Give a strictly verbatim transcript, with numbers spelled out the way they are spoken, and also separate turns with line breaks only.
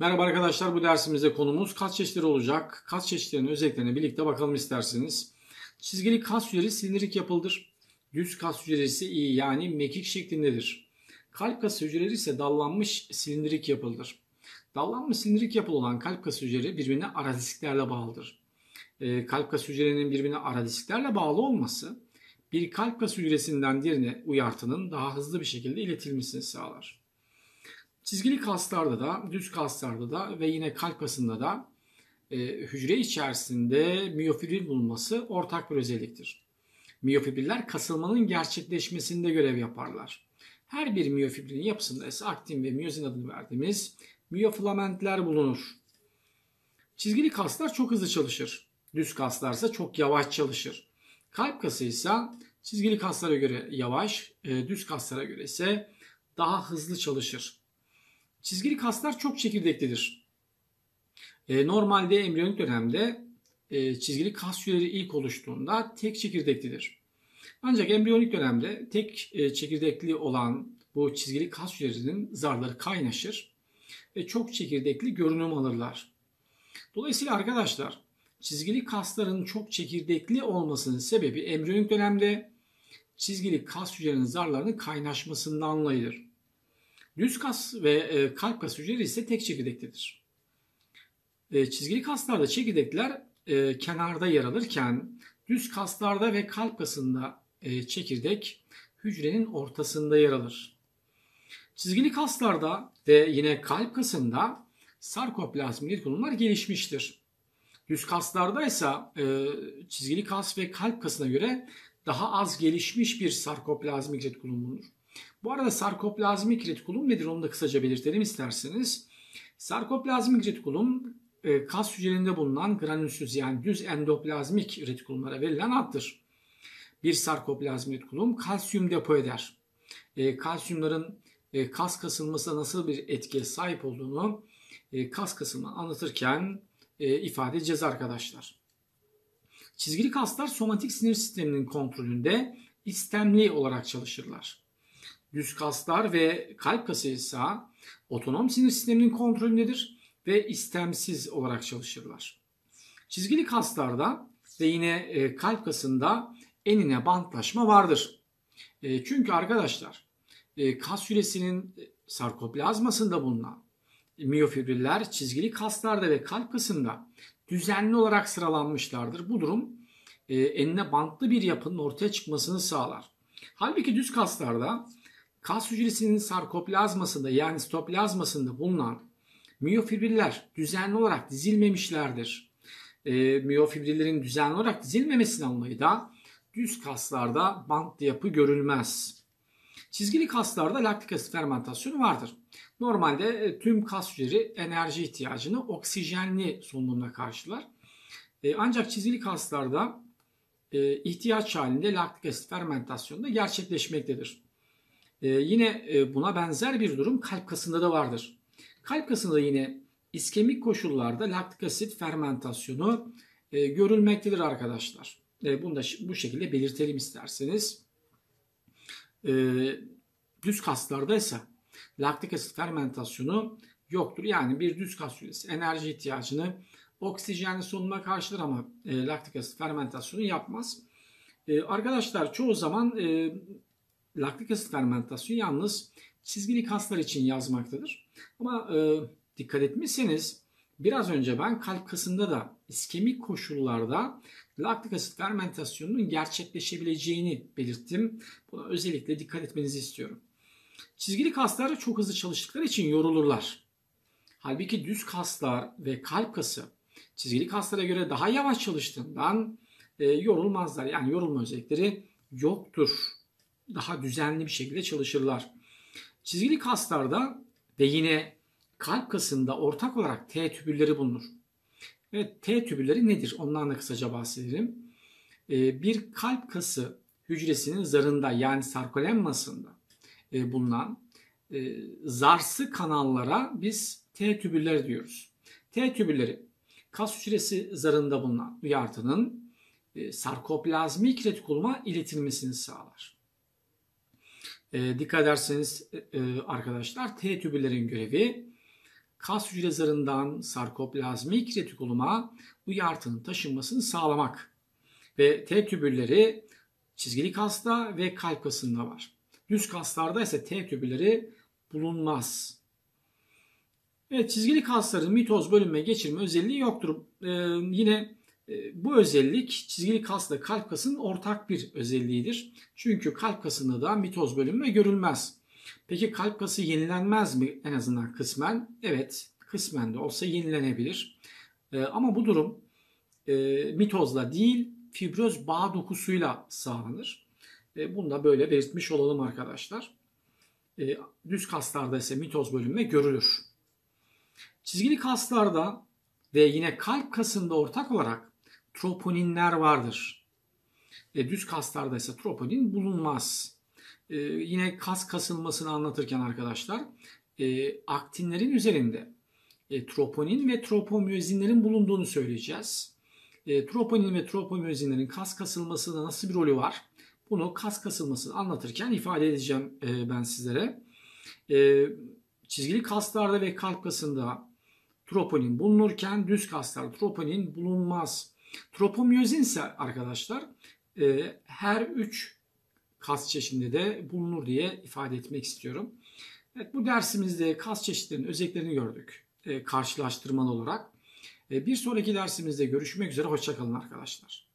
Merhaba arkadaşlar, bu dersimizde konumuz kas çeşitleri olacak. Kas çeşitlerinin özelliklerine birlikte bakalım isterseniz. Çizgili kas hücresi silindirik yapılıdır. Düz kas hücresi iyi yani mekik şeklindedir. Kalp kası hücreleri ise dallanmış silindirik yapılıdır. Dallanmış silindirik yapılı olan kalp kası hücreleri birbirine ara disklerle bağlıdır. E, kalp kası hücrelerinin birbirine ara disklerle bağlı olması bir kalp kası hücresinden diğerine uyartının daha hızlı bir şekilde iletilmesini sağlar. Çizgili kaslarda da, düz kaslarda da ve yine kalp kasında da e, hücre içerisinde miyofibril bulunması ortak bir özelliktir. Miyofibriller kasılmanın gerçekleşmesinde görev yaparlar. Her bir miyofibrilin yapısında ise aktin ve miyozin adını verdiğimiz miyofilamentler bulunur. Çizgili kaslar çok hızlı çalışır. Düz kaslar ise çok yavaş çalışır. Kalp kası ise çizgili kaslara göre yavaş, e, düz kaslara göre ise daha hızlı çalışır. Çizgili kaslar çok çekirdeklidir. E, normalde embriyonik dönemde e, çizgili kas hücreleri ilk oluştuğunda tek çekirdeklidir. Ancak embriyonik dönemde tek e, çekirdekli olan bu çizgili kas hücrelerinin zarları kaynaşır ve çok çekirdekli görünüm alırlar. Dolayısıyla arkadaşlar çizgili kasların çok çekirdekli olmasının sebebi embriyonik dönemde çizgili kas hücrelerinin zarlarının kaynaşmasından dolayıdır. Düz kas ve kalp kas hücreleri ise tek çekirdeklidir. Çizgili kaslarda çekirdekler kenarda yer alırken düz kaslarda ve kalp kasında çekirdek hücrenin ortasında yer alır. Çizgili kaslarda ve yine kalp kasında sarkoplazmik retikulumlar gelişmiştir. Düz kaslarda ise çizgili kas ve kalp kasına göre daha az gelişmiş bir sarkoplazmik retikulum bulunur. Bu arada sarkoplazmik retikulum nedir onu da kısaca belirtelim isterseniz. Sarkoplazmik retikulum kas hücrelerinde bulunan granülsüz yani düz endoplazmik retikulumlara verilen addır. Bir sarkoplazmik retikulum kalsiyum depo eder. E, kalsiyumların e, kas kasılmasına nasıl bir etkiye sahip olduğunu e, kas kasılma anlatırken e, ifade edeceğiz arkadaşlar. Çizgili kaslar somatik sinir sisteminin kontrolünde istemli olarak çalışırlar. Düz kaslar ve kalp kası ise otonom sinir sisteminin kontrolündedir ve istemsiz olarak çalışırlar. Çizgili kaslarda ve yine kalp kasında enine bantlaşma vardır. Çünkü arkadaşlar kas hücresinin sarkoplazmasında bulunan miyofibriller çizgili kaslarda ve kalp kasında düzenli olarak sıralanmışlardır. Bu durum enine bantlı bir yapının ortaya çıkmasını sağlar. Halbuki düz kaslarda kas hücresinin sarkoplazmasında yani sitoplazmasında bulunan miyofibriller düzenli olarak dizilmemişlerdir. E, miyofibrillerin düzenli olarak dizilmemesinden dolayı da düz kaslarda bantlı yapı görülmez. Çizgili kaslarda laktik asit fermentasyonu vardır. Normalde e, tüm kas hücreleri enerji ihtiyacını oksijenli solunumla karşılar. E, ancak çizgili kaslarda e, ihtiyaç halinde laktik asit fermentasyonu da gerçekleşmektedir. Ee, yine e, buna benzer bir durum kalp kasında da vardır. Kalp kasında yine iskemik koşullarda laktik asit fermentasyonu e, görülmektedir arkadaşlar. E, bunu da bu şekilde belirtelim isterseniz. E, düz kaslarda ise laktik asit fermentasyonu yoktur. Yani bir düz kas hücresi enerji ihtiyacını oksijenli solunuma karşılar ama e, laktik asit fermentasyonu yapmaz. E, arkadaşlar çoğu zaman e, laktik asit fermentasyonu yalnız çizgili kaslar için yazmaktadır. Ama e, dikkat etmişseniz biraz önce ben kalp kasında da iskemik koşullarda laktik asit fermentasyonunun gerçekleşebileceğini belirttim. Buna özellikle dikkat etmenizi istiyorum. Çizgili kaslar çok hızlı çalıştıkları için yorulurlar. Halbuki düz kaslar ve kalp kası çizgili kaslara göre daha yavaş çalıştığından e, yorulmazlar. Yani yorulma özellikleri yoktur. Daha düzenli bir şekilde çalışırlar. Çizgili kaslarda ve yine kalp kasında ortak olarak T tübülleri bulunur. Evet, T tübülleri nedir? Ondan da kısaca bahsedelim. Bir kalp kası hücresinin zarında yani sarkolemmasında bulunan zarsı kanallara biz T tübülleri diyoruz. T tübülleri kas hücresi zarında bulunan uyartının sarkoplazmik retikuluma iletilmesini sağlar. E, dikkat ederseniz e, arkadaşlar T tübüllerin görevi kas hücre zarından sarkoplazmik retikuluma uyartının taşınmasını sağlamak. Ve T tübülleri çizgili kasta ve kalp kasında var. Düz kaslarda ise T tübülleri bulunmaz. Evet, çizgili kasların mitoz bölünme geçirme özelliği yoktur. Ee, yine e, bu özellik çizgili kasla kalp kasının ortak bir özelliğidir. Çünkü kalp kasında da mitoz bölünme görülmez. Peki kalp kası yenilenmez mi en azından kısmen? Evet, kısmen de olsa yenilenebilir. Ee, ama bu durum e, mitozla değil, fibroz bağ dokusuyla sağlanır. E, bunu da böyle belirtmiş olalım arkadaşlar. E, düz kaslarda ise mitoz bölünme görülür. Çizgili kaslarda ve yine kalp kasında ortak olarak troponinler vardır. E, düz kaslarda ise troponin bulunmaz. E, yine kas kasılmasını anlatırken arkadaşlar e, aktinlerin üzerinde e, troponin ve tropomyozinlerin bulunduğunu söyleyeceğiz. E, troponin ve tropomyozinlerin kas kasılmasında nasıl bir rolü var? Bunu kas kasılmasını anlatırken ifade edeceğim e, ben sizlere. E, çizgili kaslarda ve kalp kasında troponin bulunurken düz kaslarda troponin bulunmaz. Tropomyozin ise arkadaşlar e, her üç kas çeşidinde de bulunur diye ifade etmek istiyorum. Evet, bu dersimizde kas çeşitlerinin özelliklerini gördük e, karşılaştırmalı olarak. E, bir sonraki dersimizde görüşmek üzere. Hoşça kalın arkadaşlar.